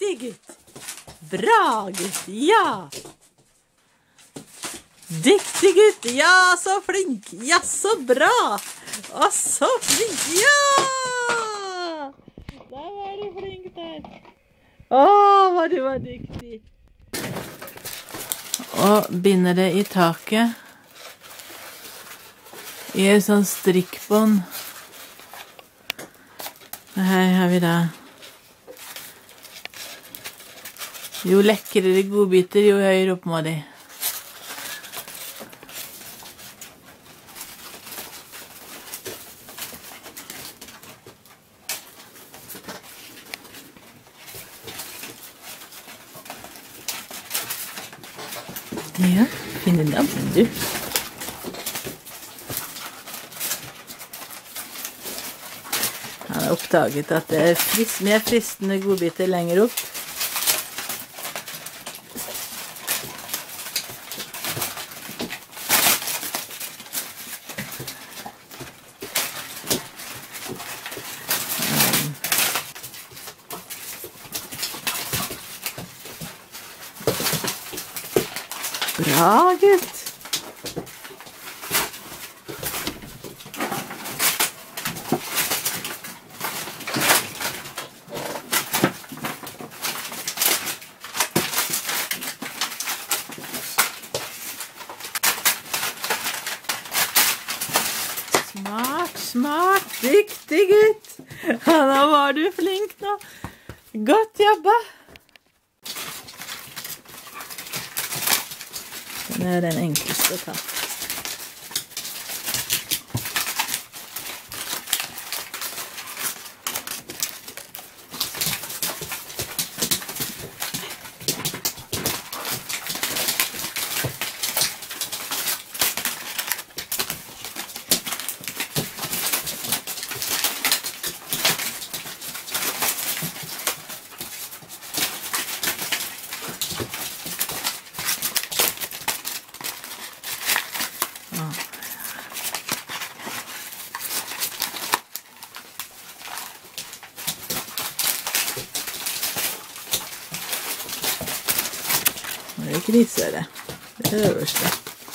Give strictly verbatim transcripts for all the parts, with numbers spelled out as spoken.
Dyktig gutt. Bra gutt, ja. Dyktig gutt, ja, så flink. Ja, så bra. Og så flink, ja. Der var du flink der. Åh, hva du var dyktig. Og binder det i taket. I en sånn strikkbånd. Her har vi da. Jo lekrere godbiter, jo høyere opp må de. Ja, finne navn du. Han har oppdaget at det er frist, mer fristende godbiter lenger opp. Bra, gutt. Smart, smart, dyktig gutt. Ja, da var du flink nå. Godt jobba. Den er den enkleste å ta. Det er grisøre. Det er det øverste.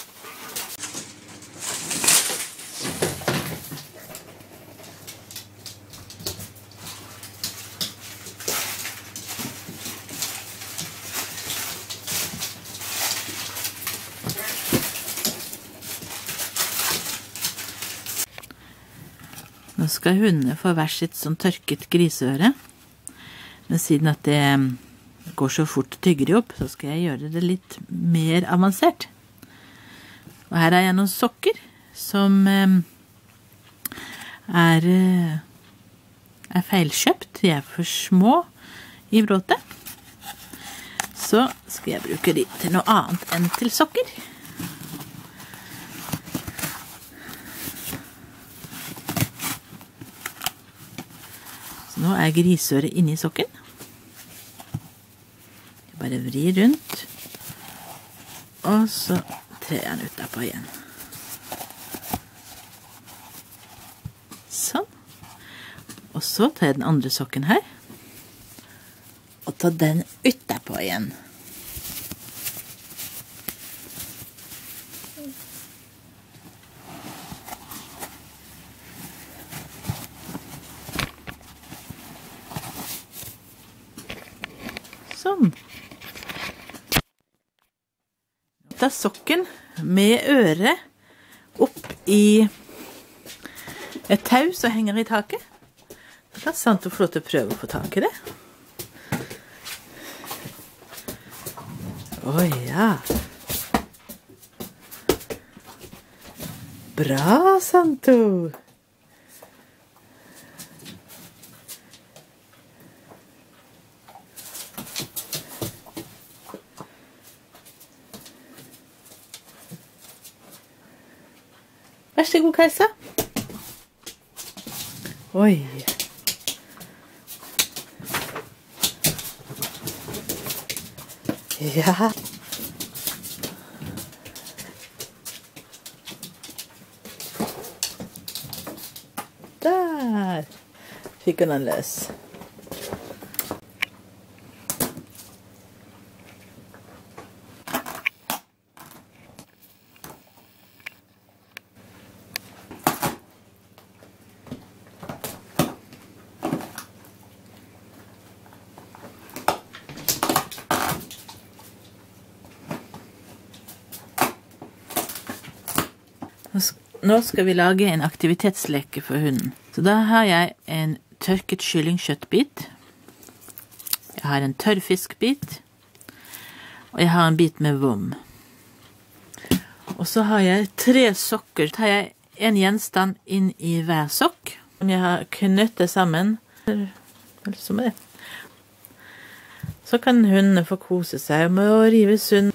Nå skal hundene få hver sitt sånn tørket griseøre. Men siden at det går så fort tygger de opp, så skal jeg gjøre det litt mer avansert. Og her har jeg noen sokker som eh, er, er feilkjøpt. De er for små i bråtet. Så skal jeg bruke de til noe annet enn til sokker. Så nå er grisøret inne i sokken. Bare vri rundt, og så trer jeg den ut derpå igjen. Sånn. Og så tar jeg den andre sokken her, og tar den ut derpå igjen. Sånn. Ta sokken med øret opp i et tau som henger i taket. Det er sant å få lov til å prøve å få tak i det. Å ja. Bra, Santo. Vær så god, Kajsa. Oi. Ja. Der fikk hun den løs. nå skal vi lage en aktivitetsleke for hunden. Så da har jeg en tørket kyllingkjøttbit. Jeg har en tørrfiskbit. Og jeg har en bit med vom. Og så har jeg tre sokker. Så tar jeg en gjenstand inn i hver sokk. Som jeg har knyttet sammen. Som det. Så kan hundene få kose seg med å rive sund.